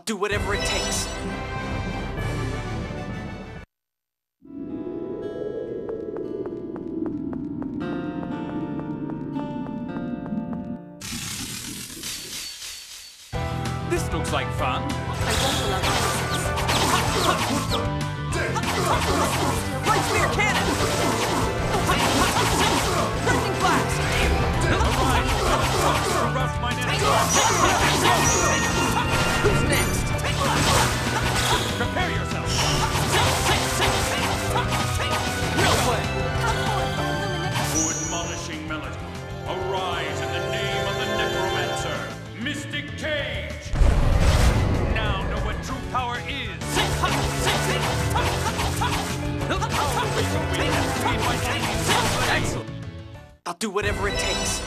do whatever it takes. This looks like fun. I won't allow Light spear cannon! Lightning blast! Rough my Who's next? Prepare yourself. No way! O admonishing melody, arise in the name of the necromancer, Mystic Cage. Now know what true power is. Excellent. I'll do whatever it takes.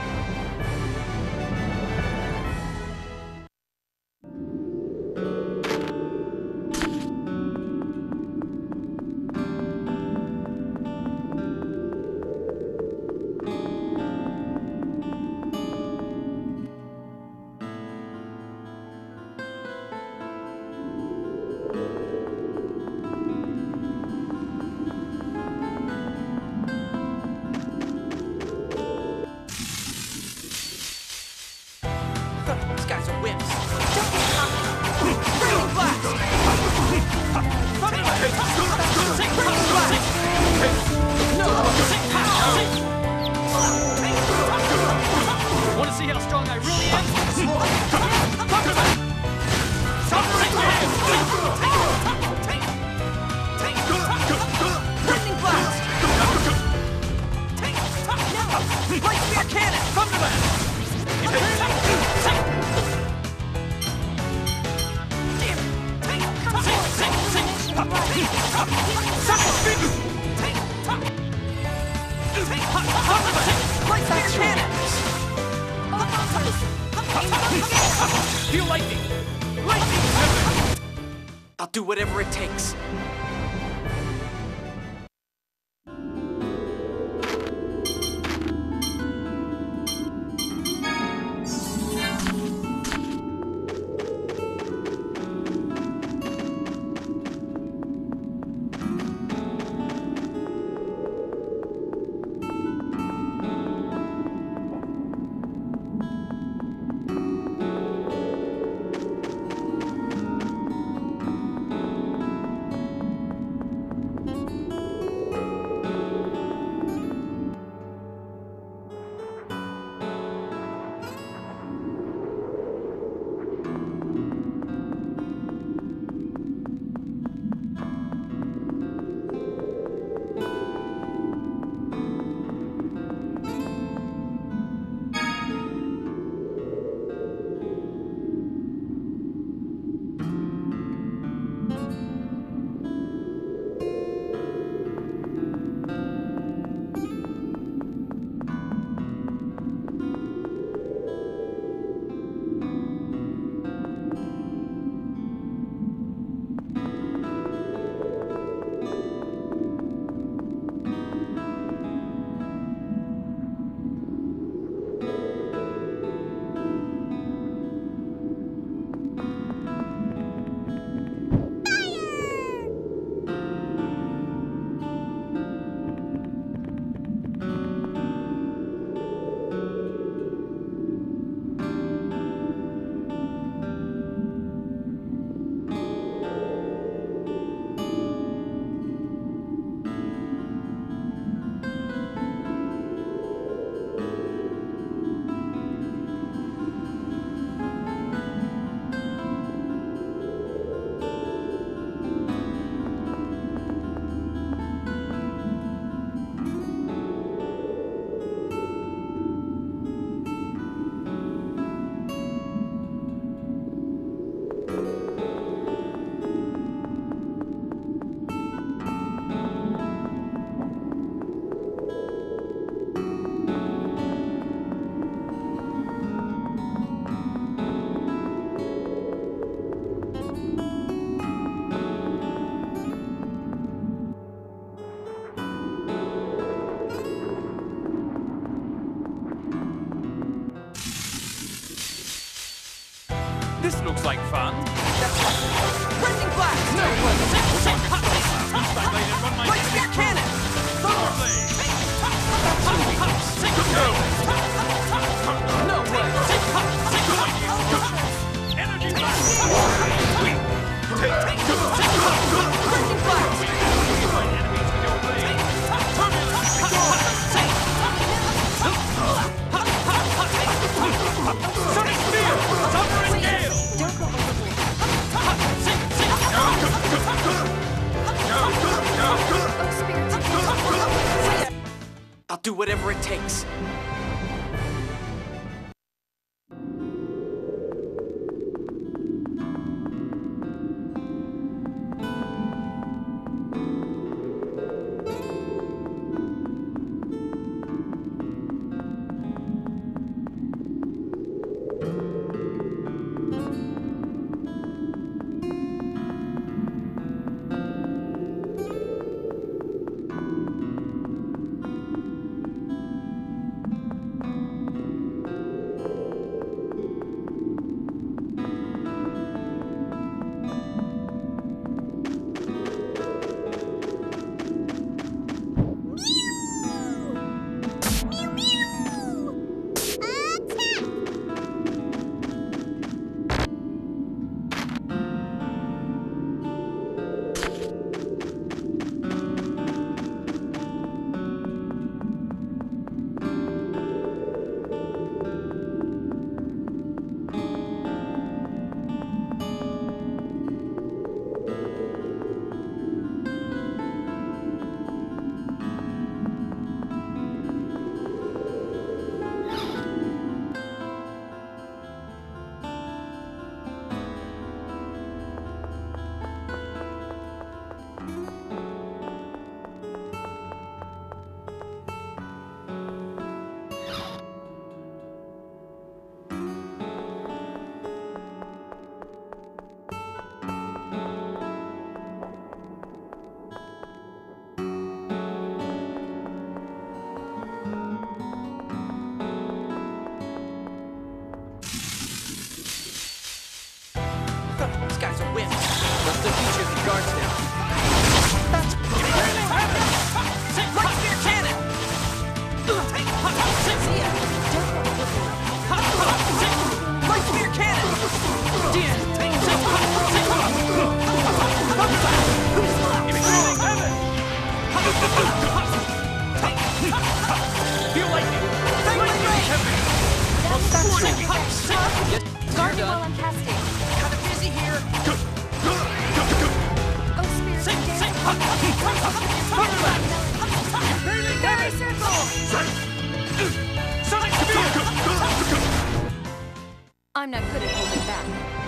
These guys are whips. Lightning blast! Want to see how strong I really am? Lightning blast! Light spear cannon! Thunderblast! Light spear cannon! Feel lightning. I'll do whatever it takes. This looks like fun. I'll do whatever it takes. This guy's a whip. What's the future of the guards now? That's Light spear cannon! Light spear cannon! Feel lightning! Guard me while I'm casting. Kinda busy here. Oh, spirit, Fairy circle! Sonic spear! I'm not good at holding back.